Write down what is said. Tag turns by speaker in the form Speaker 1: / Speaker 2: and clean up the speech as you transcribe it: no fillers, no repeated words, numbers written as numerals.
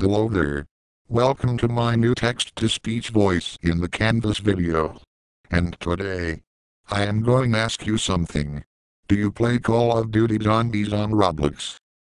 Speaker 1: Hello there. Welcome to my new text-to-speech voice in the Canvas video. And today, I am going to ask you something. Do you play Call of Duty Zombies on Roblox?